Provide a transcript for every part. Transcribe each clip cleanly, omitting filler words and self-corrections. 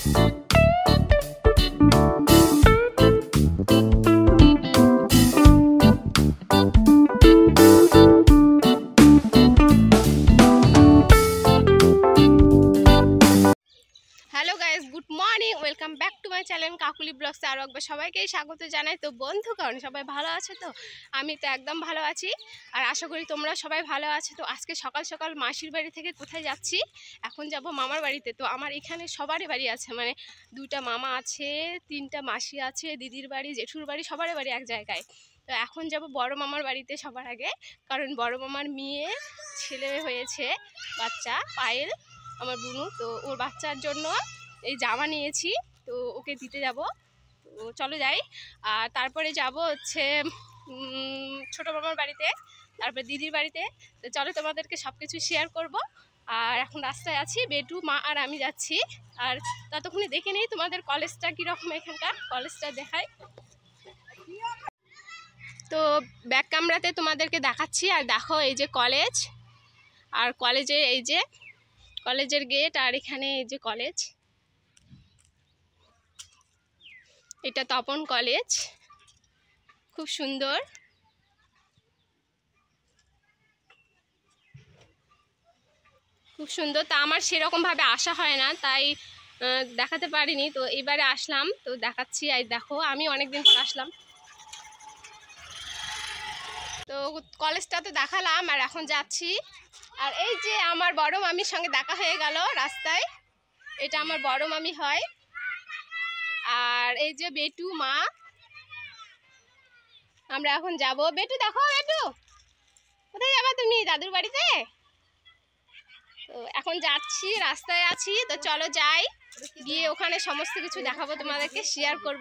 Hello guys, good morning, welcome back to my channel Kakuli ব্লগসে আরও একবার সবাইকেই স্বাগত জানাই। তো বন্ধুগণ, সবাই ভালো আছে তো? আমি তো একদম ভালো আছি, আর আশা করি তোমরা সবাই ভালো আছো। তো আজকে সকাল সকাল মাসির বাড়ি থেকে কোথায় যাচ্ছি? এখন যাব মামার বাড়িতে। তো আমার এখানে সবারই বাড়ি আছে, মানে দুইটা মামা আছে, তিনটা মাসি আছে, দিদির বাড়ি, জেঠুর বাড়ি, সবারই বাড়ি এক জায়গায়। তো এখন যাব বড় মামার বাড়িতে সবার আগে, কারণ বড় মামার মেয়ে ছেলে হয়েছে, বাচ্চা পায়েল, আমার বুনু। তো ওর বাচ্চার জন্য এই জামা নিয়েছি, তো ওকে দিতে যাব। তো চলো যাই। আর তারপরে যাব হচ্ছে ছোটো মামার বাড়িতে, তারপরে দিদির বাড়িতে। তো চলো তোমাদেরকে সব কিছু শেয়ার করব। আর এখন রাস্তায় আছি, বেটু, মা আর আমি যাচ্ছি। আর ততক্ষণে দেখে নেই তোমাদের কলেজটা কীরকম, এখানকার কলেজটা দেখাই। তো ব্যাক ক্যামেরাতে তোমাদেরকে দেখাচ্ছি। আর দেখো, এই যে কলেজ, আর কলেজে এই যে কলেজের গেট, আর এখানে এই যে কলেজ, এটা তপন কলেজ, খুব সুন্দর। খুব সুন্দর। তা আমার সেরকমভাবে আসা হয় না, তাই দেখাতে পারিনি। তো এবারে আসলাম, তো দেখাচ্ছি। আর দেখো, আমি অনেকদিন পর আসলাম। তো কলেজটা তো দেখালাম, আর এখন যাচ্ছি। আর এই যে আমার বড় মামির সঙ্গে দেখা হয়ে গেল রাস্তায়, এটা আমার বড় মামি হয়। আর এই যে বেটু, মা, আমরা এখন যাব। বেটু দেখো, বেটু কোথায় যাবা তুমি? দাদুর বাড়িতে। তো এখন যাচ্ছি, রাস্তায় আছি। তো চলো যাই, গিয়ে ওখানে সমস্ত কিছু দেখাবো, তোমাদেরকে শেয়ার করব।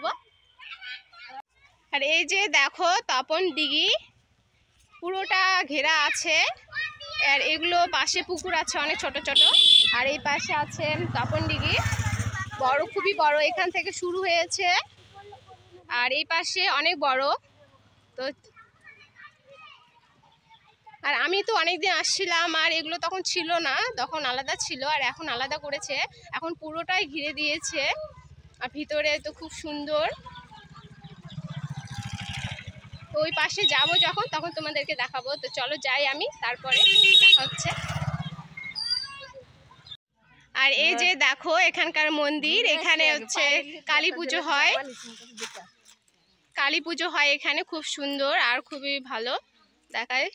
আর এই যে দেখো, তপন দিঘি পুরোটা ঘেরা আছে, আর এগুলো পাশে পুকুর আছে অনেক ছোট ছোট। আর এই পাশে আছে তপন দিঘি, বড়, খুবই বড়, এখান থেকে শুরু হয়েছে। আর এই পাশে অনেক বড়। তো আর আমি তো অনেকদিন আসছিলাম, আর এগুলো তখন ছিল না, তখন আলাদা ছিল, আর এখন আলাদা করেছে। এখন পুরোটাই ঘিরে দিয়েছে, আর ভিতরে তো খুব সুন্দর। ওই পাশে যাব যখন, তখন তোমাদেরকে দেখাবো। তো চলো যাই আমি, তারপরে দেখা হচ্ছে। আর এই যে দেখো, এখানকার মন্দির, এখানে হচ্ছে কালী পুজো হয়। কালী পুজো হয় এখানে, খুব সুন্দর আর খুবই ভালো দেখায়।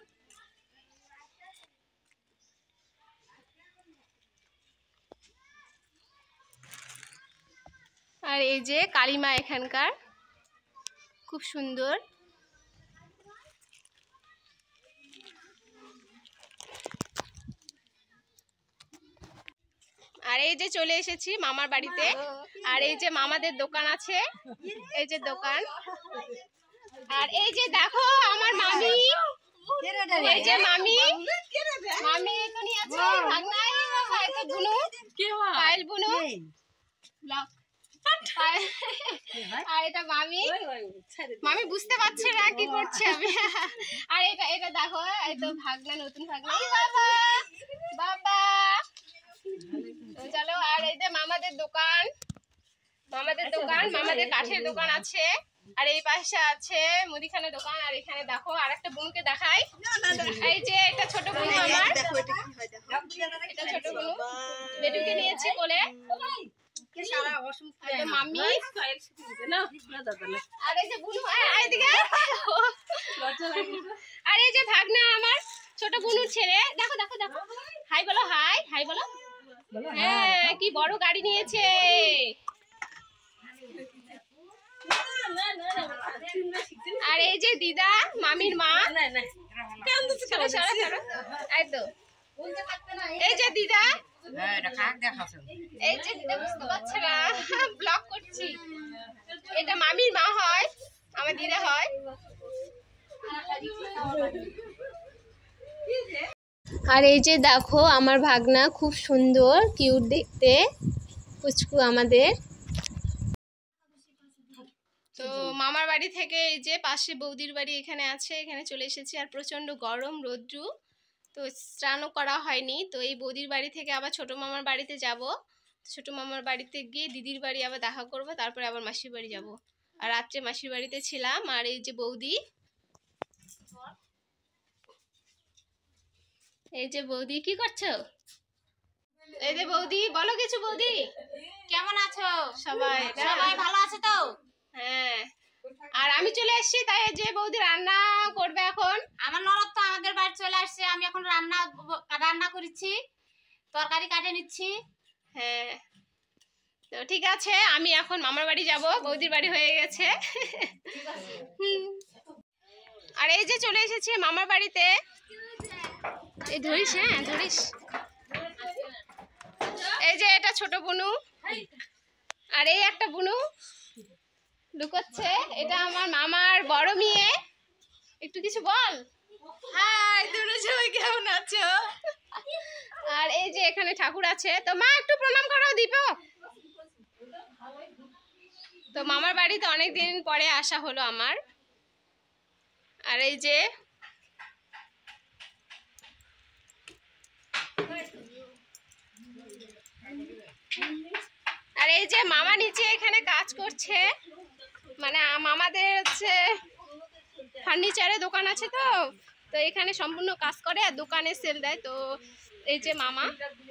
আর এই যে কালীমা এখানকার, খুব সুন্দর। আর এই যে চলে এসেছি মামার বাড়িতে। আর এই যে মামাদের দোকান আছে, এই যে দোকান। আর এই যে দেখো আমার মামি, এই যে মামি, মামি তো নিয়ে আছে ভাগনাই, এই তো বুনু, পায়েল বুনু, আর এটা মামি। মামি বুঝতে পারছে না কি করছে আমি। আর এটা এটা দেখো, এই তো ভাগনা, নতুন ভাগনা, বাবা বাবা। চলো। আর এই যে মামাদের দোকান, মামাদের দোকান, মামাদের কাঠের দোকান আছে। আর এই পাশে আছে মুদিখানা দোকান। আর এখানে দেখো আর একটা বোনকে দেখাই, এই যে এটা ছোট বোন আমার, এটা ছোট বোন, বেটুকে নিয়েছি কোলে। মাম্মি, আর এই যে বুনু, এইদিকে। আর এই যে ভাগনা আমার, ছোট বুনুর ছেলে। দেখো দেখো দেখো, হাই বলো, হাই হাই বলো। হ্যাঁ, কি বড় গাড়ি নিয়েছে। আর এই যে দিদা, মামির মা, এই তো এই যে দিদা, এই যে দিদা, বুঝতে পারছে না, ব্লগ করছি। এটা মামির মা হয়, আমার দিদা হয়। আর এই যে দেখো আমার ভাগনা, খুব সুন্দর, কিউট দেখতে, পুচকু আমাদের। তো মামার বাড়ি থেকে এই যে পাশে বৌদির বাড়ি এখানে আছে, এখানে চলে এসেছি। আর প্রচণ্ড গরম, রৌদ্রু, তো স্নানও করা হয়নি। তো এই বৌদির বাড়ি থেকে আবার ছোট মামার বাড়িতে যাব। ছোটো মামার বাড়িতে গিয়ে দিদির বাড়ি আবার দেখা করব, তারপরে আবার মাসির বাড়ি যাব। আর রাত্রে মাসির বাড়িতে ছিলাম। আর এই যে বৌদি, এই যে বৌদি কি করছো? এই যে বৌদি, বলো কিছু। বৌদি কেমন আছো? সবাই সবাই ভালো আছে তো? হ্যাঁ। আর আমি চলে এসেছি, তাই যে বৌদি রান্না করবে এখন। আমার ননদ তো আমাদের বাড়ি চলে আসছে, আমি এখন রান্না করেছি, তরকারি কাটে নিচ্ছি। হ্যাঁ, তো ঠিক আছে, আমি এখন মামার বাড়ি যাব, বৌদির বাড়ি হয়ে গেছে। আর এই যে চলে এসেছি মামার বাড়িতে। এই ধরিস, হ্যাঁ ধরিস। এই যে এটা ছোট বুনু, আর এই একটা বুনু লুকোচ্ছে। এটা আমার মামার বড় মেয়ে। একটু কিছু বল। হাই, তোমরা সবাই কেমন আছো? আর এই যে এখানে ঠাকুর আছে, তো মা একটু প্রণাম করো দীপ। তো মামার বাড়িতে অনেকদিন পরে আসা হলো আমার। আর এই যে মামা নিচে এখানে কাজ করছে, মানে মামাদের হচ্ছে ফার্নিচারের দোকান আছে, তো তো এখানে সম্পূর্ণ কাজ করে আর দোকানে সেল দেয়। তো এই যে মামা,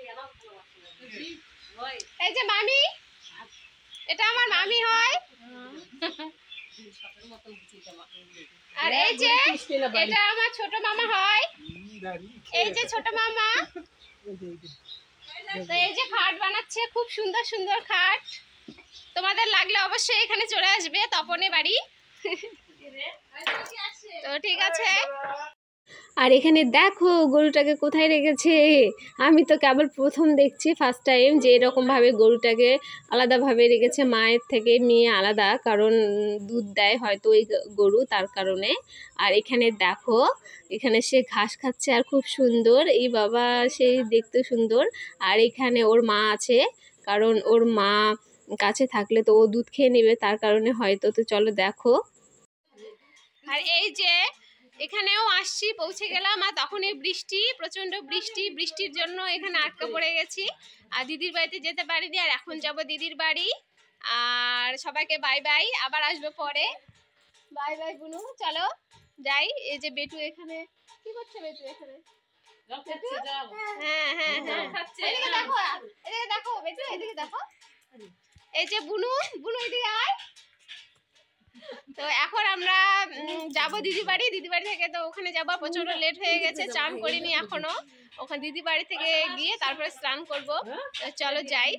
এই যে মামি, এটা আমার মামি হয়। আর এই যে এটা আমার ছোট মামা হয়, এই যে ছোট মামা। তো এই যে খাট বানাচ্ছে, খুব সুন্দর সুন্দর খাট। তোমাদের লাগলে অবশ্যই এখানে চলে আসবে, তপনে বাড়ি। তো ঠিক আছে। আর এখানে দেখো গরুটাকে কোথায় রেখেছে। আমি তো কেবল প্রথম দেখছি, ফার্স্ট টাইম, যে এরকমভাবে গরুটাকে আলাদাভাবে রেখেছে। মায়ের থেকে মেয়ে আলাদা, কারণ দুধ দেয় হয়তো ওই গরু, তার কারণে। আর এখানে দেখো, এখানে সে ঘাস খাচ্ছে আর খুব সুন্দর। এই বাবা, সেই দেখতে সুন্দর। আর এখানে ওর মা আছে, কারণ ওর মা কাছে থাকলে তো ও দুধ খেয়ে নেবে, তার কারণে হয়তো। তো চলো দেখো। আর এই যে এখানেও আসছি, পৌঁছে গেলাম। আর তখনই বৃষ্টি, প্রচন্ড বৃষ্টি, বৃষ্টির জন্য এখানে আটকা পড়ে গেছি আর দিদির বাড়িতে যেতে পারিনি। আর এখন যাব দিদির বাড়ি। আর সবাইকে বাই বাই, আবার আসবো পরে। বাই বাই বুনু, চলো যাই। এই যে বেটু এখানে কি করছে? বেটু এখানে, হ্যাঁ হ্যাঁ হ্যাঁ, এদিকে দেখো, এদিকে দেখো বেটু, এদিকে দেখো। এই যে বুনু, বুনু এদিকে আয়। তো এখন আমরা যাব দিদি বাড়ি। দিদি বাড়ি থেকে তো ওখানে যাবো, প্রচন্ড লেট হয়ে গেছে, স্নান করিনি এখনো। ওখানে দিদি বাড়ি থেকে গিয়ে তারপরে স্নান করবো। চলো যাই।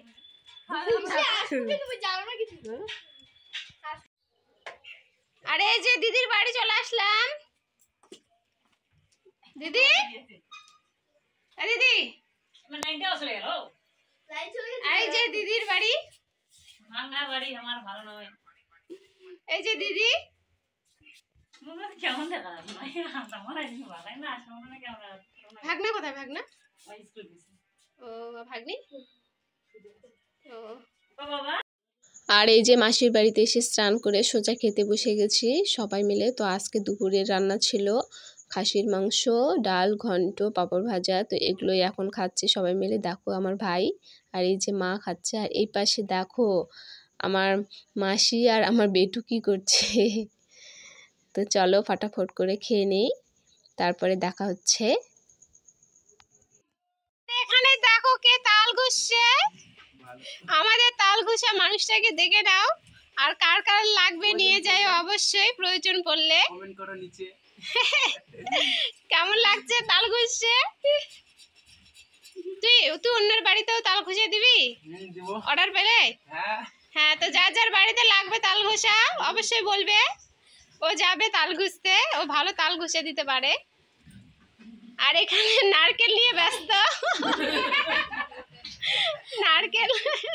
আরে এই যে দিদির বাড়ি চলে আসলাম। দিদি, দিদি, এই যে দিদির বাড়ি। এই যে দিদি, ভাগনা কোথায়? ভাগনা, ও ভাগ্নি। আর এই যে মাসির বাড়িতে এসে স্নান করে সোজা খেতে বসে গেছি সবাই মিলে। তো আজকে দুপুরের রান্না ছিল খাসির মাংস, ডাল, ঘন্ট, পাঁপড় ভাজা। তো এগুলোই এখন খাচ্ছি সবাই মিলে। দেখো আমার ভাই আর এই যে মা খাচ্ছে। আর এই পাশে দেখো আমার মাসি আর আমার বেটু কি করছে। তো চলো ফাটাফট করে খেয়ে নেই, তারপরে দেখা হচ্ছে। এখানে দেখো কে তাল ঘুষছে। আমাদের তাল ঘুষা মানুষটাকে দেখে নাও। আর কার কার লাগবে নিয়ে যাই অবশ্যই, প্রয়োজন পড়লে কমেন্ট করো নিচে। কেমন লাগছে তাল ঘুষছে? তুই অন্যের বাড়িতেও তাল ঘুষে দিবি অর্ডার পেলে? হ্যাঁ, তো যার যার বাড়িতে লাগবে তাল ঘষা অবশ্যই বলবে, ও যাবে তাল ঘুষতে, ও ভালো তাল ঘষে দিতে পারে। আর এখানে নারকেল নিয়ে ব্যস্ত। নারকেল।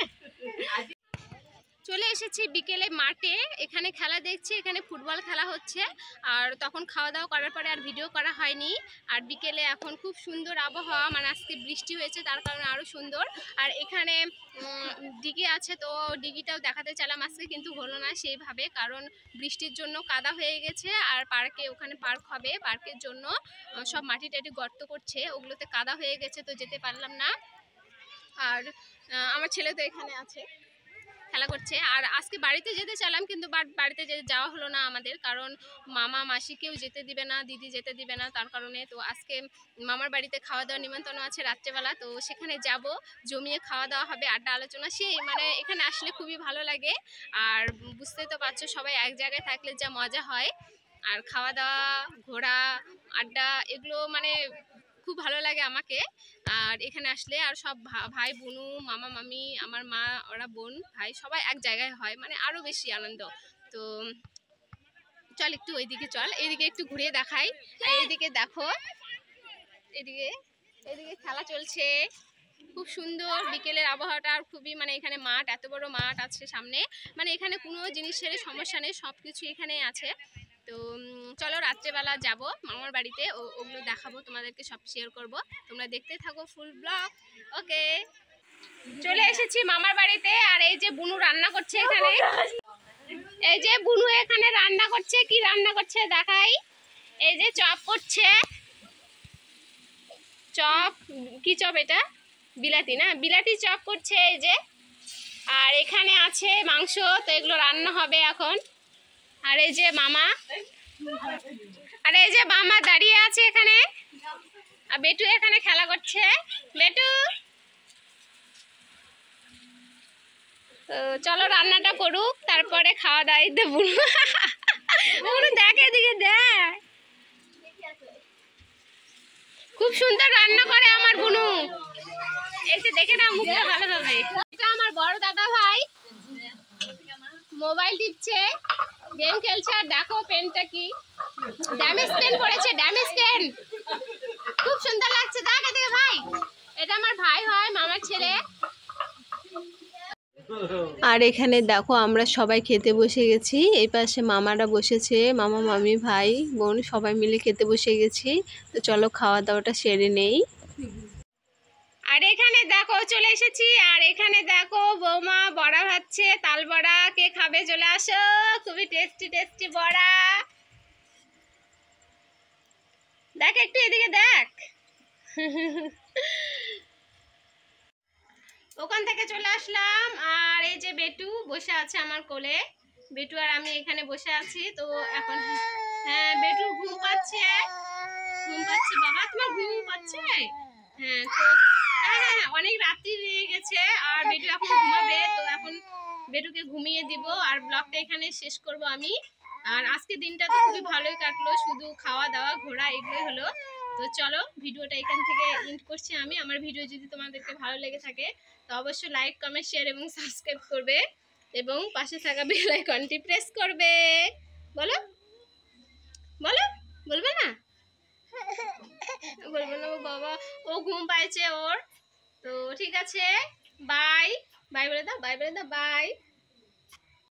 চলে এসেছি বিকেলে মাঠে, এখানে খেলা দেখছি, এখানে ফুটবল খেলা হচ্ছে। আর তখন খাওয়া দাওয়া করার পরে আর ভিডিও করা হয়নি। আর বিকেলে এখন খুব সুন্দর আবহাওয়া, মানে আজকে বৃষ্টি হয়েছে তার কারণে আরও সুন্দর। আর এখানে ডিগি আছে, তো ডিগিটাও দেখাতে চাইলাম আজকে, কিন্তু হলো না সেইভাবে, কারণ বৃষ্টির জন্য কাদা হয়ে গেছে। আর পার্কে, ওখানে পার্ক হবে, পার্কের জন্য সব মাটি টাটি গর্ত করছে, ওগুলোতে কাদা হয়ে গেছে, তো যেতে পারলাম না। আর আমার ছেলে তো এখানে আছে, খেলা করছে। আর আজকে বাড়িতে যেতে চাইলাম, কিন্তু বাড়িতে যেতে যাওয়া হলো না আমাদের, কারণ মামা মাসি কেউ যেতে দিবে না, দিদি যেতে দিবে না, তার কারণে তো আজকে মামার বাড়িতে খাওয়া দাওয়ার নিমন্ত্রণ আছে রাত্রেবেলা, তো সেখানে যাব, জমিয়ে খাওয়া দাওয়া হবে, আড্ডা আলোচনা, সেই মানে এখানে আসলে খুবই ভালো লাগে। আর বুঝতেই তো পারছো, সবাই এক জায়গায় থাকলে যা মজা হয়। আর খাওয়া দাওয়া, ঘোরা, আড্ডা, এগুলো মানে খুব ভালো লাগে আমাকে। আর এখানে আসলে আর সব ভাই বোনু, মামা মামি, আমার মা, ওরা বোন ভাই সবাই এক জায়গায় হয়, মানে আরো বেশি আনন্দ। তো চল একটু ওইদিকে, চল এইদিকে একটু ঘুরিয়ে দেখাই। আর এইদিকে দেখো, এদিকে এদিকে খেলা চলছে, খুব সুন্দর বিকেলের আবহাওয়াটা। আর খুবই মানে এখানে মাঠ, এত বড় মাঠ আছে সামনে, মানে এখানে কোনো জিনিসের সমস্যা নেই, সব কিছু এখানে আছে। তো চলো রাত্রেবেলা যাব মামার বাড়িতে, ওগুলো দেখাবো তোমাদেরকে, সব শেয়ার করব, তোমরা দেখতে থাকো ফুল ব্লগ। ওকে, চলে এসেছি মামার বাড়িতে। আর এই যে বুনু রান্না করছে এখানে, এই যে বুনু এখানে রান্না করছে, কি রান্না করছে দেখাই। এই যে চপ করছে, চপ, কি চপ এটা, বিলাতি না, বিলাতি চপ করছে এই যে। আর এখানে আছে মাংস, তো এগুলো রান্না হবে এখন। আর এই যে মামা, আর এই যে মামা দাঁড়িয়ে আছে এখানে, আর বেটু এখানে খেলা করছে। বেটু, তো চলো রান্নাটা করুক, তারপরে খাওয়া দাওয়াই দেবো। দেখ এদিকে দেখ, খুব সুন্দর রান্না করে আমার বুনু, এসে দেখে না মুখটা ভালোভাবে। এটা আমার বড় দাদা ভাই, মোবাইল টিপছে, গেম খেলছে। আর দেখো পেনটা কি ড্যামেজ পেন পড়েছে, ড্যামেজ পেন, খুব সুন্দর লাগছে। দেখ এদিকে ভাই, এটা আমার ভাই হয়, মামার ছেলে। আর এখানে দেখো আমরা সবাই খেতে বসে গেছি, এই পাশে মামারা বসেছে, মামা মামি ভাই বোন সবাই মিলে খেতে বসে গেছি। তো চলো খাওয়া দাওয়াটা সেরে নেই। আর এখানে দেখো চলে এসেছি, আর এখানে দেখো বৌমা বড়া ভাজছে, তাল বড়া, কে খাবে চলে আসো, খুবই টেস্টি টেস্টি বড়া। দেখ একটু এদিকে দেখ। ওখান থেকে চলে আসলাম, আর এই যে বেটু বসে আছে আমার কোলে, বেটু আর আমি এখানে বসে আছি। তো এখন হ্যাঁ বেটু ঘুম পাচ্ছে, ঘুম পাচ্ছে বাবা, তোমার ঘুম পাচ্ছে? হ্যাঁ তো হ্যাঁ হ্যাঁ হ্যাঁ, অনেক রাত্রি হয়ে গেছে, আর বেটু এখন ঘুমাবে, তো এখন বেটুকে ঘুমিয়ে দিব, আর ব্লগটা এখানে শেষ করব আমি। আর আজকে দিনটা তো খুবই ভালোই কাটলো, শুধু খাওয়া দাওয়া ঘোরা এগুলোই হলো। তো চলো ভিডিওটা এখান থেকে এন্ড করছি আমি। আমার ভিডিও যদি তোমাদেরকে ভালো লেগে থাকে তো অবশ্যই লাইক কমেন্ট শেয়ার এবং সাবস্ক্রাইব করবে, এবং পাশে থাকা বেল আইকনটি প্রেস করবে। বলো বলো, বলবে না? বলবো না, ও বাবা, ও ঘুম পাইছে ওর। তো ঠিক আছে, বাই বাই বলে দাও, বাই বলে দাও, বাই।